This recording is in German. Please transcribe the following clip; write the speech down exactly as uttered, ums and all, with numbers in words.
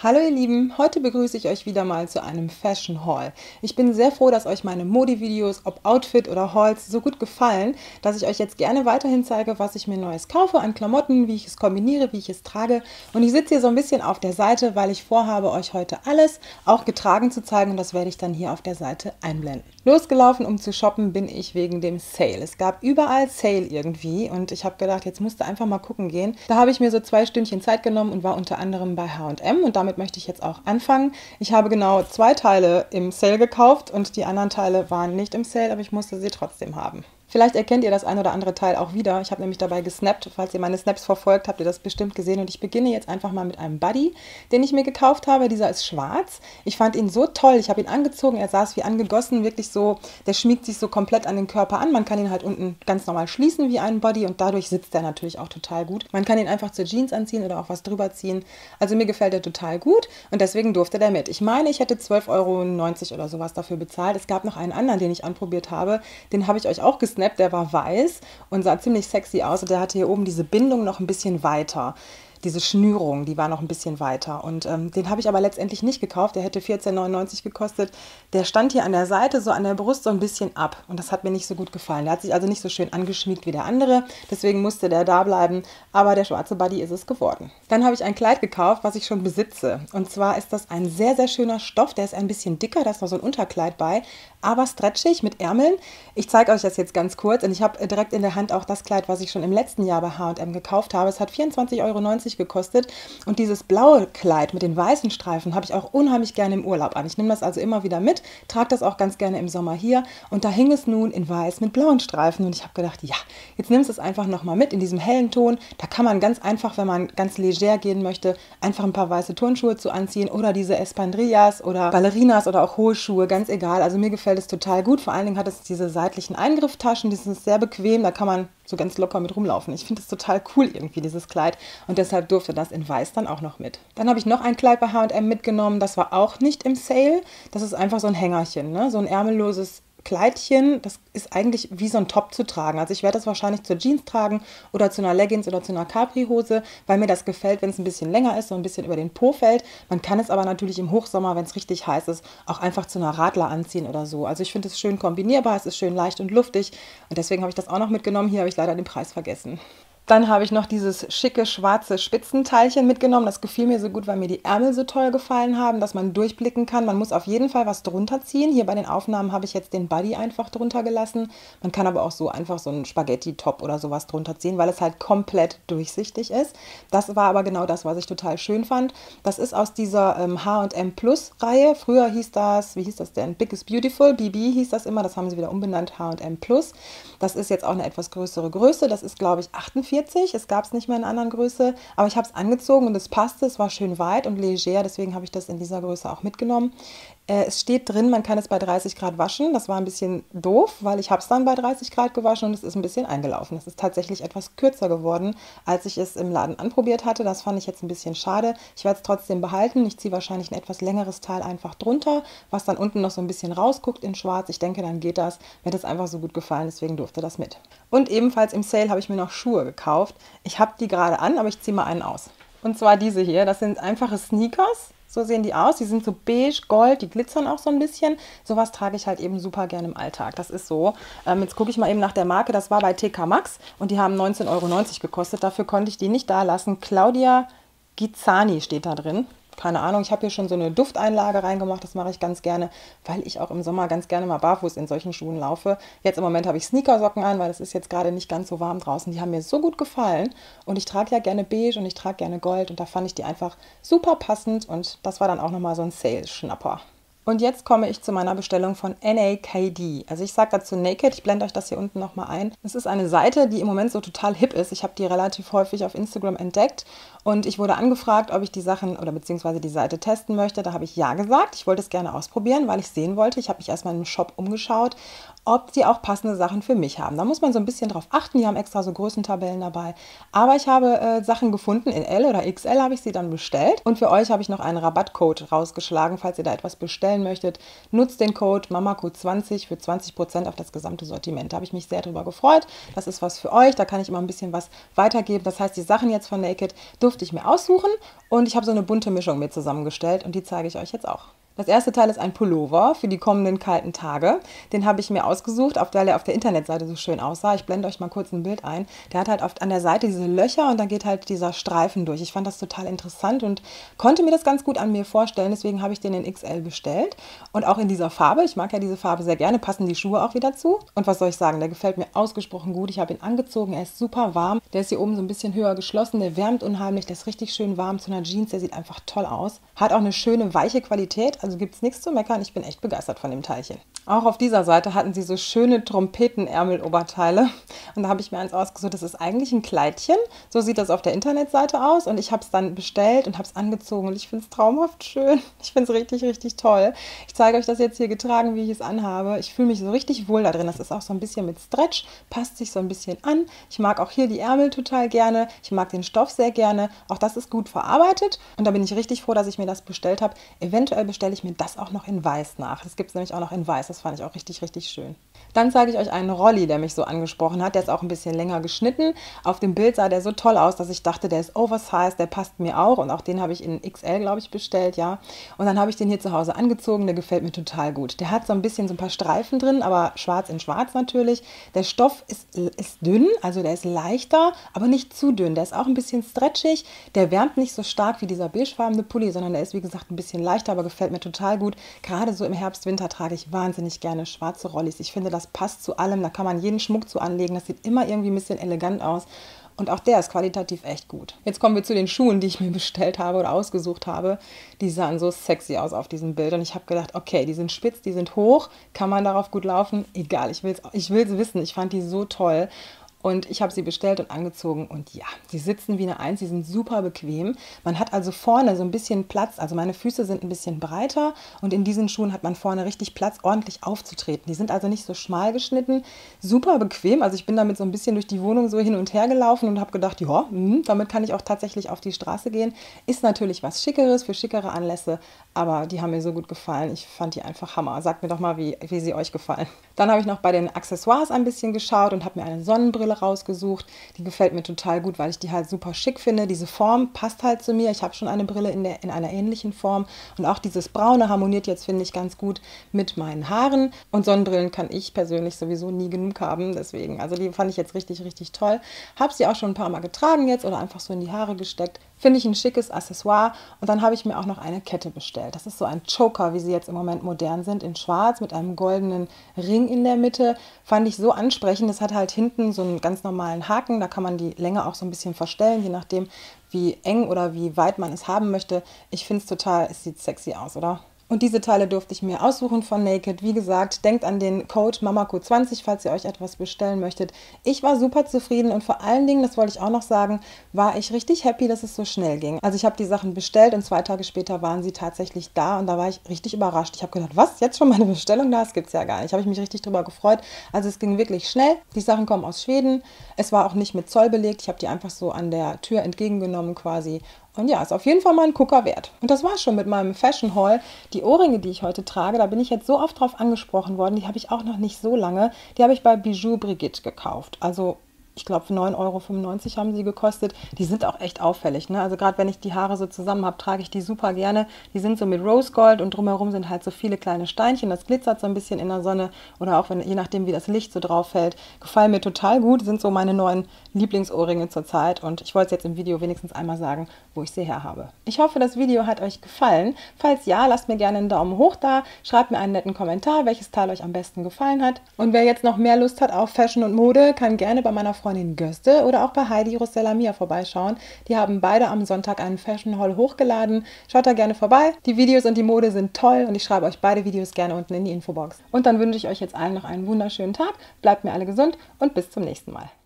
Hallo ihr Lieben, heute begrüße ich euch wieder mal zu einem Fashion Haul. Ich bin sehr froh, dass euch meine Modi-Videos, ob Outfit oder Hauls, so gut gefallen, dass ich euch jetzt gerne weiterhin zeige, was ich mir Neues kaufe an Klamotten, wie ich es kombiniere, wie ich es trage. Und ich sitze hier so ein bisschen auf der Seite, weil ich vorhabe, euch heute alles auch getragen zu zeigen, und das werde ich dann hier auf der Seite einblenden. Losgelaufen, um zu shoppen, bin ich wegen dem Sale. Es gab überall Sale irgendwie und ich habe gedacht, jetzt musst du einfach mal gucken gehen. Da habe ich mir so zwei Stündchen Zeit genommen und war unter anderem bei H und M und damit möchte ich jetzt auch anfangen. Ich habe genau zwei Teile im Sale gekauft und die anderen Teile waren nicht im Sale, aber ich musste sie trotzdem haben. Vielleicht erkennt ihr das ein oder andere Teil auch wieder. Ich habe nämlich dabei gesnappt. Falls ihr meine Snaps verfolgt, habt ihr das bestimmt gesehen. Und ich beginne jetzt einfach mal mit einem Buddy, den ich mir gekauft habe. Dieser ist schwarz. Ich fand ihn so toll. Ich habe ihn angezogen. Er saß wie angegossen. Wirklich so, der schmiegt sich so komplett an den Körper an. Man kann ihn halt unten ganz normal schließen wie einen Body. Und dadurch sitzt er natürlich auch total gut. Man kann ihn einfach zur Jeans anziehen oder auch was drüber ziehen. Also mir gefällt er total gut. Und deswegen durfte der mit. Ich meine, ich hätte zwölf Euro neunzig oder sowas dafür bezahlt. Es gab noch einen anderen, den ich anprobiert habe. Den habe ich euch auch gesnappt. Der war weiß und sah ziemlich sexy aus und der hatte hier oben diese Bindung noch ein bisschen weiter. Diese Schnürung, die war noch ein bisschen weiter. Und ähm, den habe ich aber letztendlich nicht gekauft. Der hätte vierzehn neunundneunzig gekostet. Der stand hier an der Seite, so an der Brust, so ein bisschen ab. Und das hat mir nicht so gut gefallen. Der hat sich also nicht so schön angeschmiegt wie der andere. Deswegen musste der da bleiben. Aber der schwarze Buddy ist es geworden. Dann habe ich ein Kleid gekauft, was ich schon besitze. Und zwar ist das ein sehr, sehr schöner Stoff. Der ist ein bisschen dicker. Da ist noch so ein Unterkleid bei. Aber stretchig mit Ärmeln. Ich zeige euch das jetzt ganz kurz. Und ich habe direkt in der Hand auch das Kleid, was ich schon im letzten Jahr bei H und M gekauft habe. Es hat vierundzwanzig Euro neunzig gekostet und dieses blaue Kleid mit den weißen Streifen habe ich auch unheimlich gerne im Urlaub an. Ich nehme das also immer wieder mit, trage das auch ganz gerne im Sommer hier und da hing es nun in weiß mit blauen Streifen und ich habe gedacht, ja, jetzt nimmst du es einfach nochmal mit in diesem hellen Ton. Da kann man ganz einfach, wenn man ganz leger gehen möchte, einfach ein paar weiße Turnschuhe zu anziehen oder diese Espandrillas oder Ballerinas oder auch hohe Schuhe, ganz egal. Also mir gefällt es total gut. Vor allen Dingen hat es diese seitlichen Eingrifftaschen, die sind sehr bequem, da kann man so ganz locker mit rumlaufen. Ich finde es total cool irgendwie, dieses Kleid. Und deshalb durfte das in weiß dann auch noch mit. Dann habe ich noch ein Kleid bei H und M mitgenommen. Das war auch nicht im Sale. Das ist einfach so ein Hängerchen, ne? So ein ärmelloses Kleidchen. Das ist eigentlich wie so ein Top zu tragen. Also ich werde das wahrscheinlich zur Jeans tragen oder zu einer Leggings oder zu einer Capri-Hose, weil mir das gefällt, wenn es ein bisschen länger ist, so ein bisschen über den Po fällt. Man kann es aber natürlich im Hochsommer, wenn es richtig heiß ist, auch einfach zu einer Radler anziehen oder so. Also ich finde es schön kombinierbar, es ist schön leicht und luftig und deswegen habe ich das auch noch mitgenommen. Hier habe ich leider den Preis vergessen. Dann habe ich noch dieses schicke schwarze Spitzenteilchen mitgenommen. Das gefiel mir so gut, weil mir die Ärmel so toll gefallen haben, dass man durchblicken kann. Man muss auf jeden Fall was drunter ziehen. Hier bei den Aufnahmen habe ich jetzt den Buddy einfach drunter gelassen. Man kann aber auch so einfach so einen Spaghetti-Top oder sowas drunter ziehen, weil es halt komplett durchsichtig ist. Das war aber genau das, was ich total schön fand. Das ist aus dieser ähm, H und M Plus Reihe. Früher hieß das, wie hieß das denn? Big is Beautiful, B B hieß das immer. Das haben sie wieder umbenannt, H und M Plus. Das ist jetzt auch eine etwas größere Größe. Das ist, glaube ich, achtundvierzig. Es gab es nicht mehr in einer anderen Größe, aber ich habe es angezogen und es passte. Es war schön weit und leger, deswegen habe ich das in dieser Größe auch mitgenommen. Äh, es steht drin, man kann es bei dreißig Grad waschen. Das war ein bisschen doof, weil ich habe es dann bei dreißig Grad gewaschen und es ist ein bisschen eingelaufen. Es ist tatsächlich etwas kürzer geworden, als ich es im Laden anprobiert hatte. Das fand ich jetzt ein bisschen schade. Ich werde es trotzdem behalten. Ich ziehe wahrscheinlich ein etwas längeres Teil einfach drunter, was dann unten noch so ein bisschen rausguckt in schwarz. Ich denke, dann geht das. Mir hat es einfach so gut gefallen, deswegen durfte das mit. Und ebenfalls im Sale habe ich mir noch Schuhe gekauft. Ich habe die gerade an, aber ich ziehe mal einen aus. Und zwar diese hier. Das sind einfache Sneakers. So sehen die aus. Die sind so beige, gold, die glitzern auch so ein bisschen. Sowas trage ich halt eben super gerne im Alltag. Das ist so. Ähm, jetzt gucke ich mal eben nach der Marke. Das war bei T K Maxx und die haben neunzehn Euro neunzig gekostet. Dafür konnte ich die nicht da lassen. Claudia Ghizzani steht da drin. Keine Ahnung, ich habe hier schon so eine Dufteinlage reingemacht, das mache ich ganz gerne, weil ich auch im Sommer ganz gerne mal barfuß in solchen Schuhen laufe. Jetzt im Moment habe ich Sneakersocken an, weil es ist jetzt gerade nicht ganz so warm draußen. Die haben mir so gut gefallen und ich trage ja gerne beige und ich trage gerne Gold und da fand ich die einfach super passend und das war dann auch nochmal so ein Sale-Schnapper. Und jetzt komme ich zu meiner Bestellung von N A K D. Also ich sage dazu Naked, ich blende euch das hier unten nochmal ein. Es ist eine Seite, die im Moment so total hip ist. Ich habe die relativ häufig auf Instagram entdeckt und ich wurde angefragt, ob ich die Sachen oder beziehungsweise die Seite testen möchte. Da habe ich ja gesagt. Ich wollte es gerne ausprobieren, weil ich sehen wollte. Ich habe mich erstmal im Shop umgeschaut ob die auch passende Sachen für mich haben. Da muss man so ein bisschen drauf achten. Die haben extra so Größentabellen dabei. Aber ich habe äh, Sachen gefunden, in L oder X L habe ich sie dann bestellt. Und für euch habe ich noch einen Rabattcode rausgeschlagen, falls ihr da etwas bestellen möchtet. Nutzt den Code MAMACO zwanzig für zwanzig Prozent auf das gesamte Sortiment. Da habe ich mich sehr drüber gefreut. Das ist was für euch. Da kann ich immer ein bisschen was weitergeben. Das heißt, die Sachen jetzt von Naked durfte ich mir aussuchen. Und ich habe so eine bunte Mischung mir zusammengestellt. Und die zeige ich euch jetzt auch. Das erste Teil ist ein Pullover für die kommenden kalten Tage. Den habe ich mir ausgesucht, weil er auf der Internetseite so schön aussah. Ich blende euch mal kurz ein Bild ein. Der hat halt oft an der Seite diese Löcher und dann geht halt dieser Streifen durch. Ich fand das total interessant und konnte mir das ganz gut an mir vorstellen. Deswegen habe ich den in X L bestellt. Und auch in dieser Farbe. Ich mag ja diese Farbe sehr gerne. Passen die Schuhe auch wieder zu. Und was soll ich sagen, der gefällt mir ausgesprochen gut. Ich habe ihn angezogen. Er ist super warm. Der ist hier oben so ein bisschen höher geschlossen. Der wärmt unheimlich. Der ist richtig schön warm zu einer Jeans. Der sieht einfach toll aus. Hat auch eine schöne, weiche Qualität. Also gibt es nichts zu meckern. Ich bin echt begeistert von dem Teilchen. Auch auf dieser Seite hatten sie so schöne Trompetenärmeloberteile. Und da habe ich mir eins ausgesucht. Das ist eigentlich ein Kleidchen. So sieht das auf der Internetseite aus. Und ich habe es dann bestellt und habe es angezogen. Und ich finde es traumhaft schön. Ich finde es richtig, richtig toll. Ich zeige euch das jetzt hier getragen, wie ich es anhabe. Ich fühle mich so richtig wohl da drin. Das ist auch so ein bisschen mit Stretch. Passt sich so ein bisschen an. Ich mag auch hier die Ärmel total gerne. Ich mag den Stoff sehr gerne. Auch das ist gut verarbeitet. Und da bin ich richtig froh, dass ich mir das bestellt habe. Eventuell bestelle ich mir das auch noch in Weiß nach. Das gibt es nämlich auch noch in Weiß. Das fand ich auch richtig, richtig schön. Dann zeige ich euch einen Rolli, der mich so angesprochen hat. Der ist auch ein bisschen länger geschnitten. Auf dem Bild sah der so toll aus, dass ich dachte, der ist oversized, der passt mir auch. Und auch den habe ich in X L, glaube ich, bestellt, ja. Und dann habe ich den hier zu Hause angezogen. Der gefällt mir total gut. Der hat so ein bisschen so ein paar Streifen drin, aber schwarz in schwarz natürlich. Der Stoff ist, ist dünn, also der ist leichter, aber nicht zu dünn. Der ist auch ein bisschen stretchig. Der wärmt nicht so stark wie dieser beigefarbene Pulli, sondern der ist, wie gesagt, ein bisschen leichter, aber gefällt mir total gut. Gerade so im Herbst, Winter trage ich wahnsinnig gerne schwarze Rollis. Ich finde, das passt zu allem. Da kann man jeden Schmuck zu anlegen. Das sieht immer irgendwie ein bisschen elegant aus. Und auch der ist qualitativ echt gut. Jetzt kommen wir zu den Schuhen, die ich mir bestellt habe oder ausgesucht habe. Die sahen so sexy aus auf diesem Bild. Und ich habe gedacht, okay, die sind spitz, die sind hoch. Kann man darauf gut laufen? Egal, ich will es ich will's wissen. Ich fand die so toll. Und ich habe sie bestellt und angezogen und ja, sie sitzen wie eine Eins, sie sind super bequem. Man hat also vorne so ein bisschen Platz, also meine Füße sind ein bisschen breiter und in diesen Schuhen hat man vorne richtig Platz, ordentlich aufzutreten. Die sind also nicht so schmal geschnitten, super bequem. Also ich bin damit so ein bisschen durch die Wohnung so hin und her gelaufen und habe gedacht, ja, mh, damit kann ich auch tatsächlich auf die Straße gehen. Ist natürlich was Schickeres für schickere Anlässe, aber die haben mir so gut gefallen. Ich fand die einfach Hammer. Sagt mir doch mal, wie, wie sie euch gefallen. Dann habe ich noch bei den Accessoires ein bisschen geschaut und habe mir eine Sonnenbrille rausgesucht. Die gefällt mir total gut, weil ich die halt super schick finde. Diese Form passt halt zu mir. Ich habe schon eine Brille in, der, in einer ähnlichen Form. Und auch dieses Braune harmoniert jetzt, finde ich, ganz gut mit meinen Haaren. Und Sonnenbrillen kann ich persönlich sowieso nie genug haben. Deswegen, also die fand ich jetzt richtig, richtig toll. Habe sie auch schon ein paar Mal getragen jetzt oder einfach so in die Haare gesteckt. Finde ich ein schickes Accessoire. Und dann habe ich mir auch noch eine Kette bestellt. Das ist so ein Choker, wie sie jetzt im Moment modern sind, in schwarz mit einem goldenen Ring in der Mitte. Fand ich so ansprechend. Das hat halt hinten so einen ganz normalen Haken. Da kann man die Länge auch so ein bisschen verstellen, je nachdem, wie eng oder wie weit man es haben möchte. Ich finde es total, es sieht sexy aus, oder? Und diese Teile durfte ich mir aussuchen von Naked. Wie gesagt, denkt an den Code MAMACO zwanzig, falls ihr euch etwas bestellen möchtet. Ich war super zufrieden und vor allen Dingen, das wollte ich auch noch sagen, war ich richtig happy, dass es so schnell ging. Also ich habe die Sachen bestellt und zwei Tage später waren sie tatsächlich da und da war ich richtig überrascht. Ich habe gedacht, was, jetzt schon meine Bestellung da? Das gibt es ja gar nicht. Habe ich mich richtig drüber gefreut. Also es ging wirklich schnell. Die Sachen kommen aus Schweden. Es war auch nicht mit Zoll belegt. Ich habe die einfach so an der Tür entgegengenommen quasi. Und ja, ist auf jeden Fall mal ein Gucker wert. Und das war schon mit meinem Fashion Haul. Die Ohrringe, die ich heute trage, da bin ich jetzt so oft drauf angesprochen worden, die habe ich auch noch nicht so lange. Die habe ich bei Bijou Brigitte gekauft. Also ich glaube, für neun Euro fünfundneunzig haben sie gekostet. Die sind auch echt auffällig, ne? Also gerade wenn ich die Haare so zusammen habe, trage ich die super gerne. Die sind so mit Rose Gold und drumherum sind halt so viele kleine Steinchen. Das glitzert so ein bisschen in der Sonne oder auch wenn, je nachdem, wie das Licht so drauf fällt. Gefallen mir total gut. Sind so meine neuen Lieblingsohrringe zurzeit. Und ich wollte es jetzt im Video wenigstens einmal sagen, wo ich sie her habe. Ich hoffe, das Video hat euch gefallen. Falls ja, lasst mir gerne einen Daumen hoch da. Schreibt mir einen netten Kommentar, welches Teil euch am besten gefallen hat. Und wer jetzt noch mehr Lust hat auf Fashion und Mode, kann gerne bei meiner Freundin Göste oder auch bei Heidi Rossella Mia vorbeischauen. Die haben beide am Sonntag einen Fashion Haul hochgeladen. Schaut da gerne vorbei. Die Videos und die Mode sind toll und ich schreibe euch beide Videos gerne unten in die Infobox. Und dann wünsche ich euch jetzt allen noch einen wunderschönen Tag. Bleibt mir alle gesund und bis zum nächsten Mal.